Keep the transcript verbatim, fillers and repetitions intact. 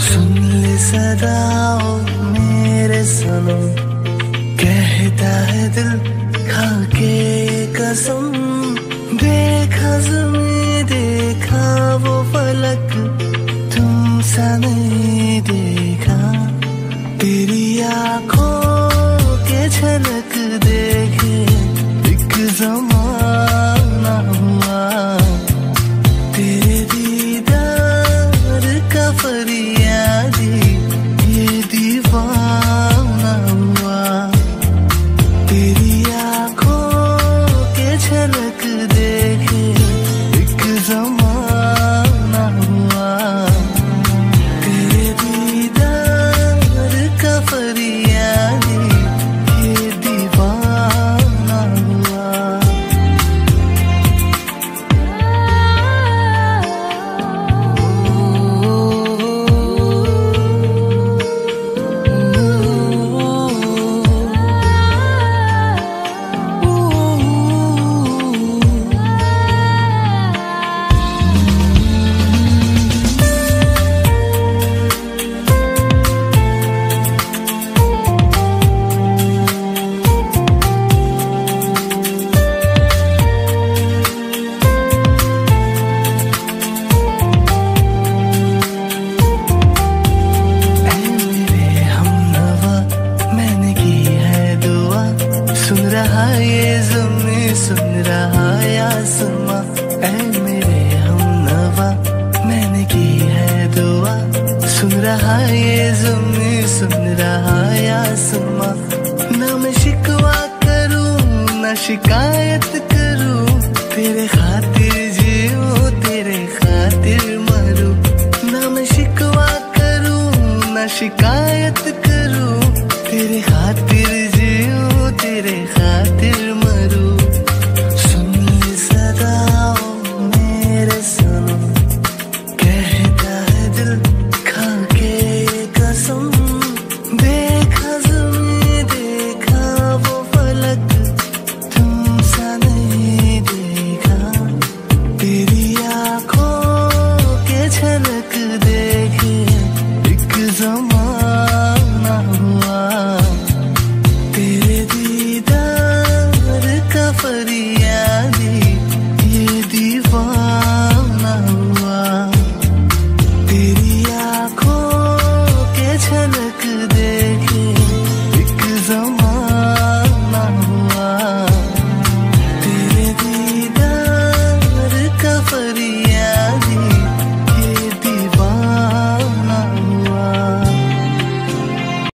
सुन ले सदाओ मेरे सनम, कहता है दिल खा के कसम। देखा ज़मीं देखा वो फलक, तुमसा नहीं देखा। तेरी आँखों के झलक देखे एक ज़माना हुआ। तेरे दीदार का फरियादी ये दीवाना हुआ। तेरी आँखों के झलक देखे एक ज़माना हुआ। तेरे दीदार का फरियादी ये दीवाना हुआ। सुन रहा ये ज़मीं सुन रहा ये आसमां, ऐ मेरे हमनवा मैंने की है दुआ। सुन रहा ये ज़मीं सुन रहा ये आसमां, ना मैं शिकवा करूं ना शिकायत करूं। तेरे खातिर जीऊं तेरे खातिर मरूं, ना मैं शिकवा करूं ना शिकायत करूं। तेरे खातिर